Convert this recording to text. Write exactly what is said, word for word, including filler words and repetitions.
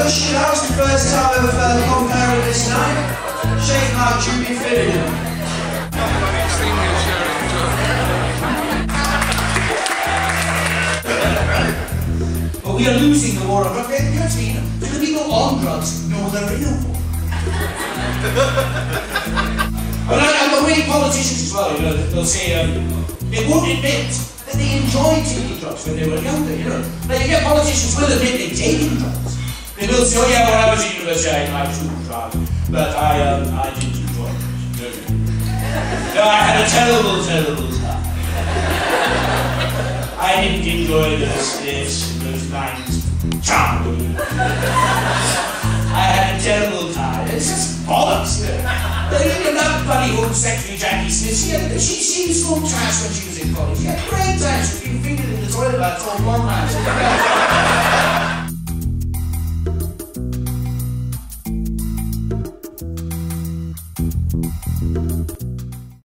Bush, that was the first time I ever felt comparing this night. Shake my Judy Finnegan. But we are losing the war on drugs. You know, do the people on drugs know the real war? But I, I'm reading politicians as well, you know, they'll say um, they won't admit that they enjoyed taking drugs when they were younger, you know. Like, you get politicians will admit they've taken drugs. They will say, oh yeah, when I was at university I, I took drugs, but I, um, I didn't enjoy it. No, I had a terrible, terrible time. I didn't enjoy those sniffs and those lines. Charming. I had a terrible time. It's just bollocks, you know. You know, that bloody home secretary Jackie Smith, she, had, she, she was so trash when she was in college. She had great times. She was being fingered in the toilet by a tall blonde man.